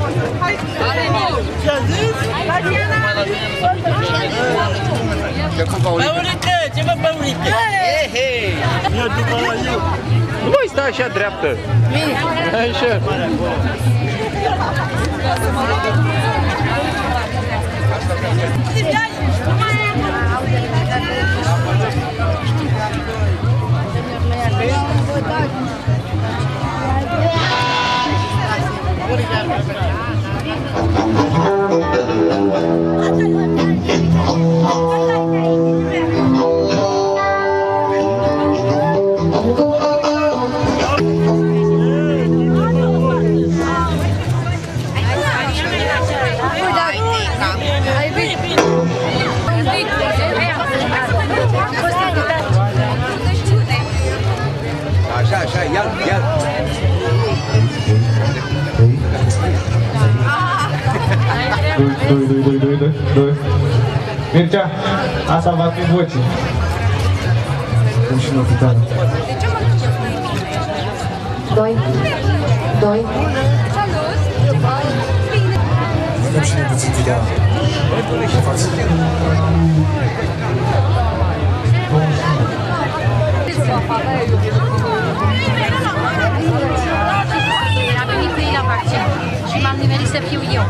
Paulite, ce mă Paulite? Nu mai sta așa dreaptă. Așa. Așa, ia. Doi. Mircea, asta va fi voce. Cum și notitară. Doi. Dăm și ne puțin ideea de față. A venit pe ei la vaccin și m-am nimerit să fiu eu.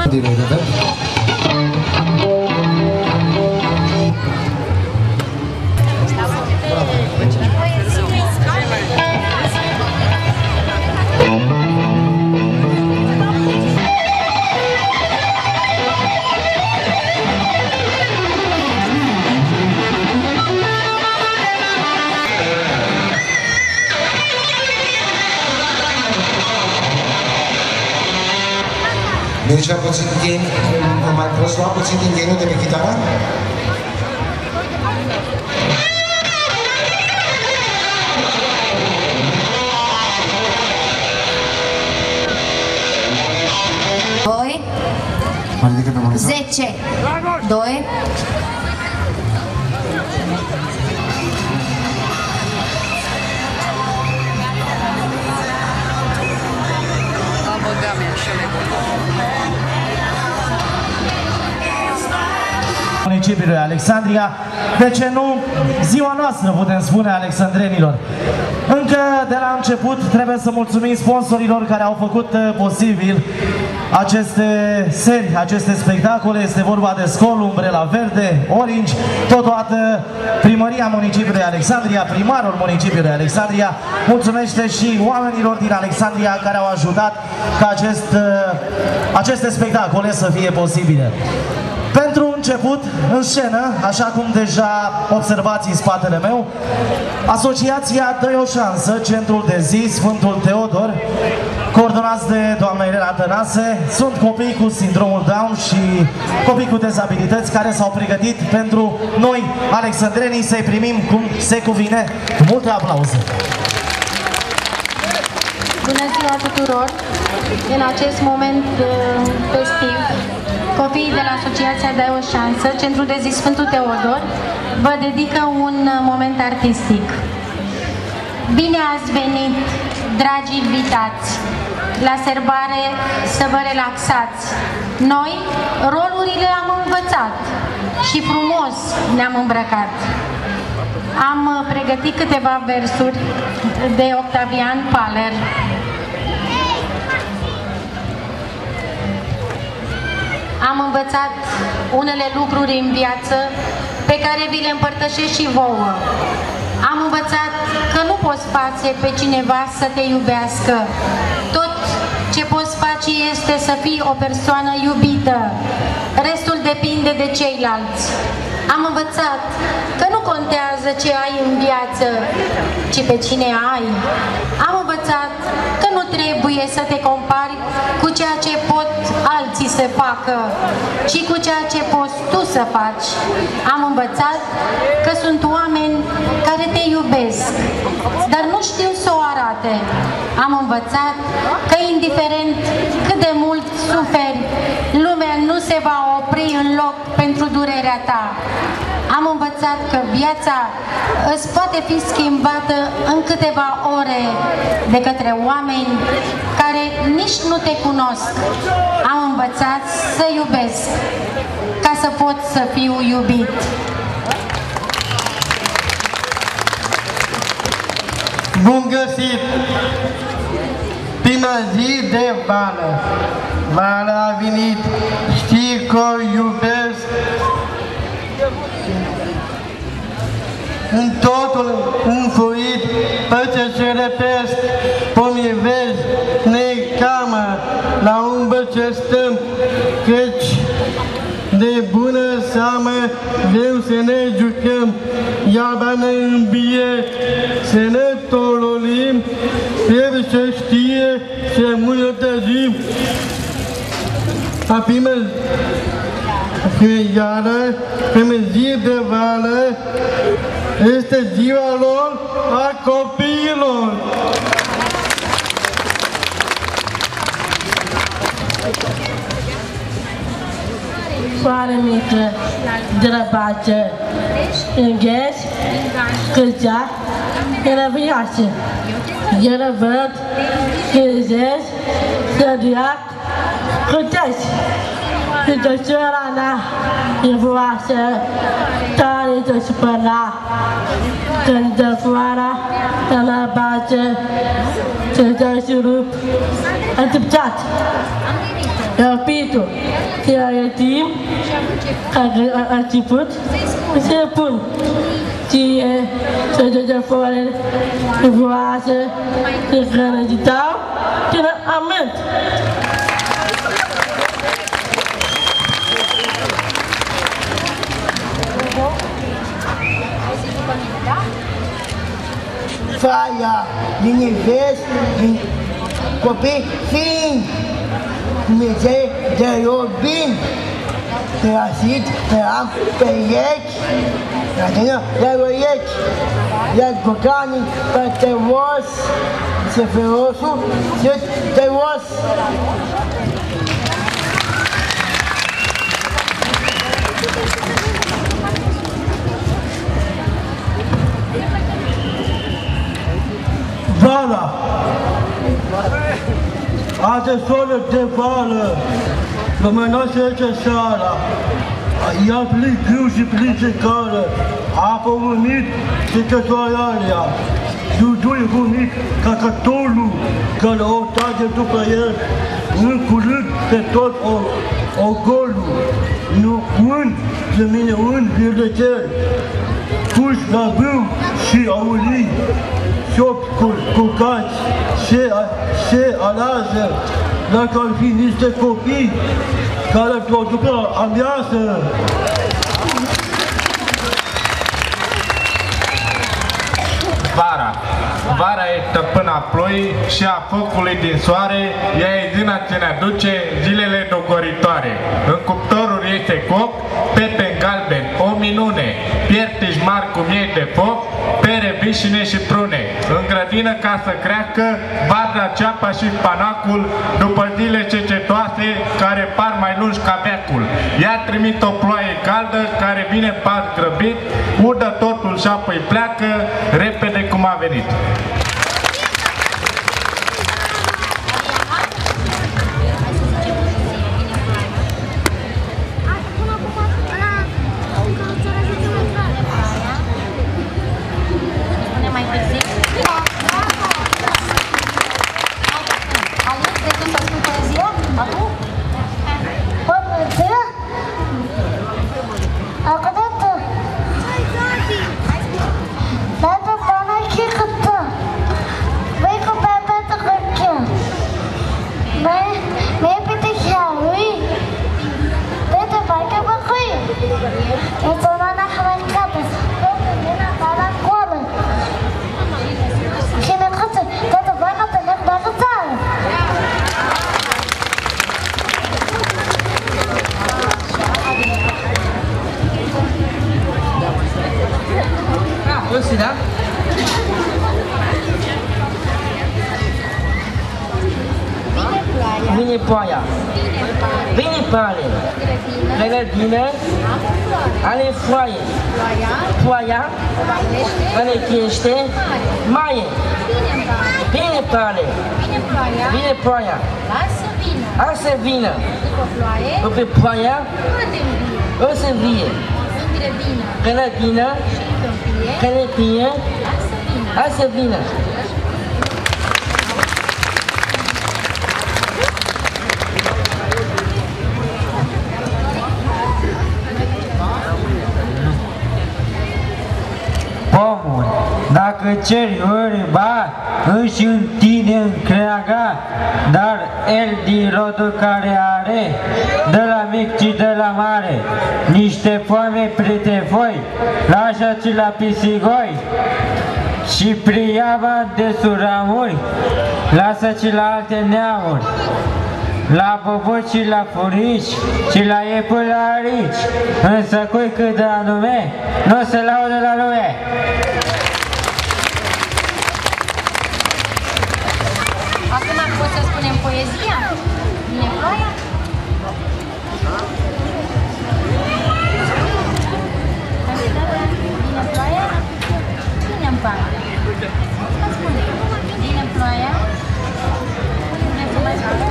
Mircea, puțin gain, mai poți lua puțin din gain-ul de pe chitară? Doi. 10. 2. Municipiului Alexandria, de ce nu ziua noastră, putem spune, alexandrenilor. Încă de la început trebuie să mulțumim sponsorilor care au făcut posibil aceste serii, aceste spectacole. Este vorba de Skol, Umbrella Verde, Orange, totodată Primăria Municipiului Alexandria, primarul Municipiului Alexandria, mulțumește și oamenilor din Alexandria care au ajutat ca aceste spectacole să fie posibile. Pentru început, în scenă, așa cum deja observați în spatele meu, Asociația Dă-i o șansă, Centrul de Zi Sfântul Teodor, coordonați de doamna Irena Tănase, sunt copii cu sindromul Down și copii cu dezabilități care s-au pregătit pentru noi, alexandrenii, să-i primim cum se cuvine, cu multe aplauze. Bună ziua tuturor! În acest moment festiv, copiii de la Asociația Dă-i o șansă, Centrul de Zi Sfântul Teodor, vă dedică un moment artistic. Bine ați venit, dragi invitați, la sărbare să vă relaxați. Noi rolurile am învățat și frumos ne-am îmbrăcat. Am pregătit câteva versuri de Octavian Paler. Am învățat unele lucruri în viață pe care vi le împărtășesc și vouă. Am învățat că nu poți face pe cineva să te iubească. Tot ce poți face este să fii o persoană iubită. Restul depinde de ceilalți. Am învățat că nu contează ce ai în viață, ci pe cine ai. Am învățat că nu trebuie să te compari cu ceea ce pot alții să facă, ci cu ceea ce poți tu să faci. Am învățat că sunt oameni care te iubesc, dar nu știu să o arate. Am învățat că indiferent cât de mult suferi, lumea nu se va opri în loc pentru durerea ta. Am învățat că viața îți poate fi schimbată în câteva ore de către oameni care nici nu te cunosc. Am învățat să iubesc ca să pot să fiu iubit. Bun găsit! Prima zi de vară. Vara a venit, știi că o iubesc. În totul înfluit, pățe ce repesc, pomii vezi, ne-i camă, la umbră ce stăm, căci de bună seamă vrem să ne jucăm, iarba ne îmbie, să ne tololim, trebuie să știe ce îmbunătățim. A prima zi de vară este ziua lor a copiilor. Soare mică, drăbace, îngheți, cârcea, răviașe. Ele văd, cârzești, săriac, cârtești. Cârtășoara mea e frumoasă, tare de supăra. Când dă foara, la bace, se dă șurup, întâmpțat. Iubitul, e timp, a început, se pun. Ție, se dă foare, frumoasă, se hrănă de tau, se amânt. Faia, din neveste, din copii fiind, Dumnezeu de iubim, te asit, te am pe iechi, de iechi, iar bocanii pe te os, se ferosul, se te os. Vara, azi soare de vară, luminoasă ce seara, ea plin greu și plin de cară, apă unit și cătoarea, dudui unit ca cătorul, care o trage după el, în curând pe tot ogorul, nu un, de mine un virdecel, puși la brâu și aulii, șopi cu cați, se alasă, dacă ar fi niște copii care o ducă amiasă. Vara e stăpâna ploii și a focului din soare, ea e zina ce ne aduce zilele dogoritoare. În cuptorul este coc, pepe galben, o minune, piertici mari cu miei de foc, pere, vișine și prune. În grădină ca să crească, varda, ceapa și panacul, după zile cecetoase care par mai lungi ca veacul. Ea trimite o ploaie caldă care vine pas grăbit, udă totul și apoi pleacă, repede cum a venit. Vine ploaia. Vine pale. Grădină. Are foaie. Foaia. Are chește. Maie. Vine pale. Vine ploaia. Lasă vină. După ploaia. O să vie. Grădină. Câmpie. Lasă vină. Pomul, dacă ceri oriba, își întinde întreaga, dar el din rodul care are, de la mic ci de la mare, niște foame prete voi, lasă-ți la pisigoi, și priava de suramuri, lasă-ți la alte neamuri, la boboci și la furici și la iepularici, însă cui cât de anume, nu se laudă la lume. Acum pot să spunem poezia? Vine ploaia? Vine ploaia? Vine-mi parte. Vine ploaia? Vine să mai spune?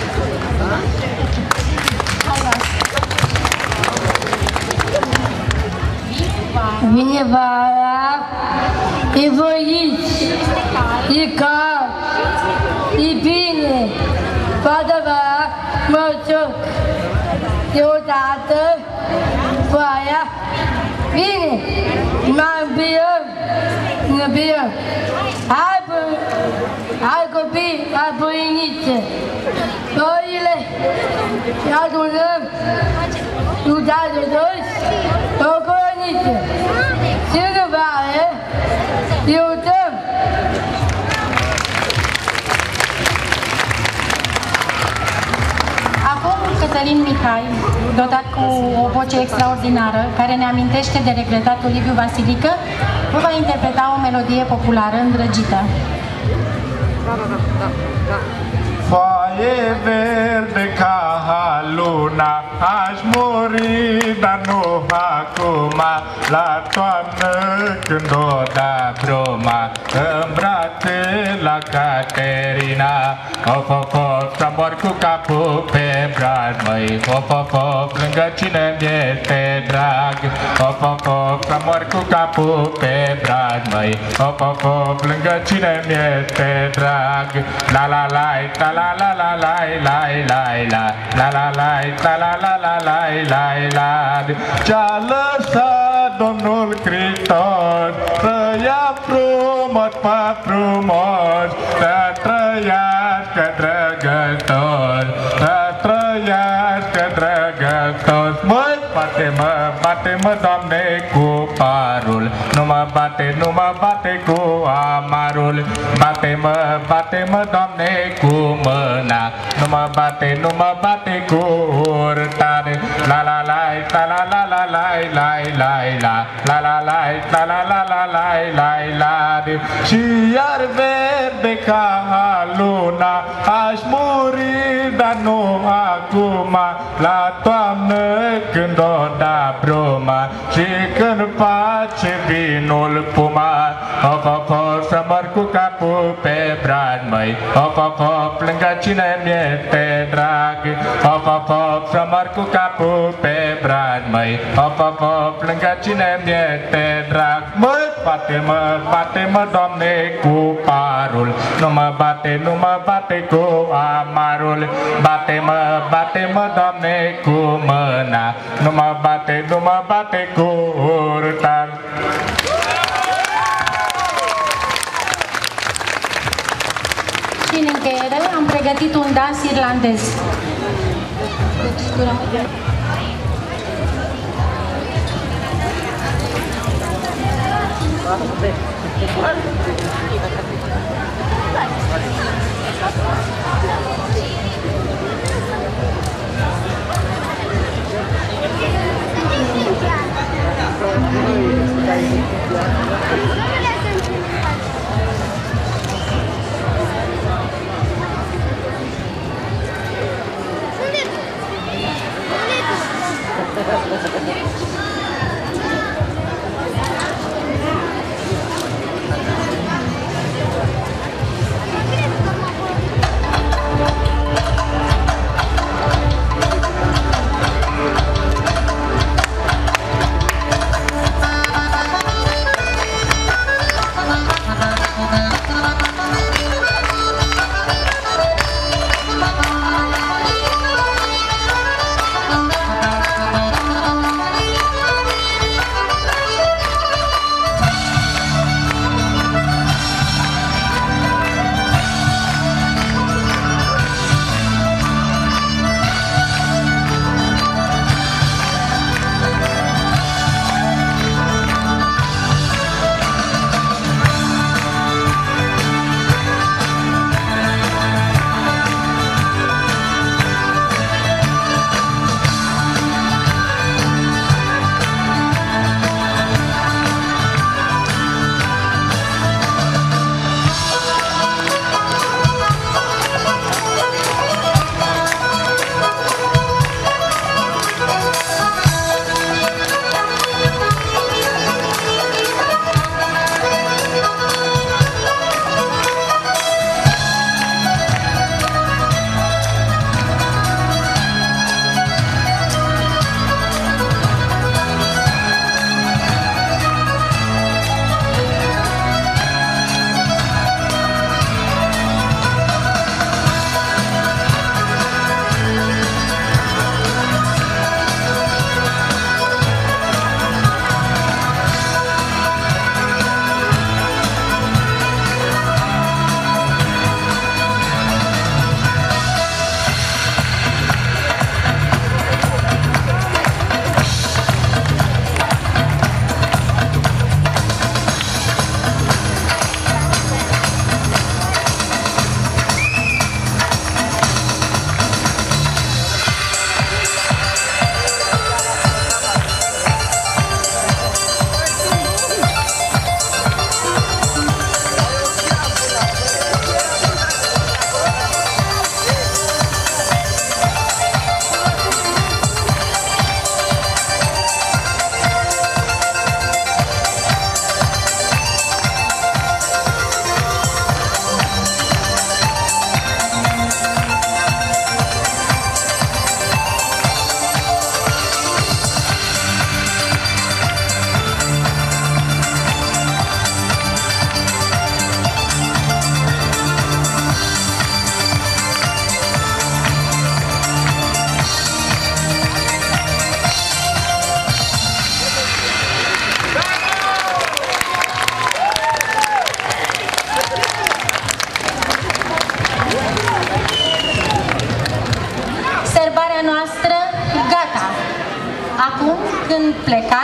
Vine vara, e voici, e cald, e bine, toată vara mă joc. Deodată, foaia, vine, mă îmbiăm, hai copii, hai băinițe, oile, adunăm, iudați de toți, o coroniță, și nu vale, iutăm. Acum Cătălin Mihai, dotat cu o voce extraordinară, care ne amintește de regretatul Liviu Vasilică, vă va interpreta o melodie populară îndrăgită. Foaie verde ca luna, aș muri, dar nu acum, la toamnă când o da bruma, în brațe la Caterina. Of, of, of, să mor cu capul pe brad, măi, of, of, of, lângă cine mi-este drag. Of, of, of, să mor cu capul pe brad, măi, of, of, of, lângă cine mi-este drag. La la la, la la la la la la la la la la la la la la la la la. Ce-a lăsat Domnul Hristos, trăia frumos pe frumos, să trăiască drăgător, să trăiască drăgător. Măi, bate-mă, Doamne, cu parul, nu mă bate cu amarul. Bate-mă, Doamne, cu mâna, nu mă bate cu urtare. La la la, la la la la la la la la la la la la la la la la la. Și iar verde ca luna, aș muri, dar nu acum, la toamnă când o da bruma și când face vinul puma. Of, of, of, să mor cu capul pe brad, măi, of, of, of, lângă cine mi-este drag. Of, of, of, să mor cu capul pe brad, măi, of, of, of, lângă cine mi-este drag. Măi, bate-mă, Doamne, cu parul, nu mă bate cu amarul. Bate-mă, Doamne, cu mâna, nu mă bate cu urtar. Și în încheiere am pregătit un dans irlandez.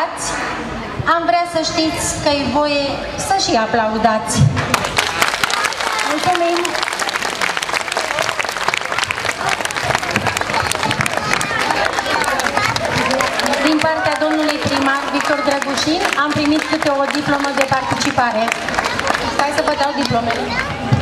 aplaudați, am vrea să știți că e voie să și aplaudați. Mulțumim! Din partea domnului primar Victor Drăgușin am primit câte o diplomă de participare. Hai să vă dau diplomele.